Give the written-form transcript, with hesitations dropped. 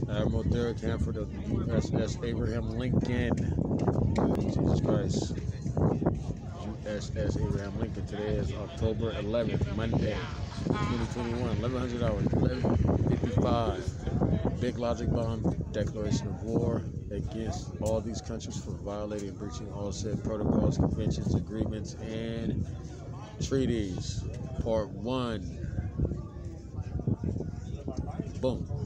Admiral Derek Hanford of the USS Abraham Lincoln. Jesus Christ. USS Abraham Lincoln. Today is October 11th, Monday, 2021, 1100 hours, 11:55. Big logic bomb, declaration of war against all these countries for violating and breaching all said protocols, conventions, agreements, and treaties. Part 1. Boom.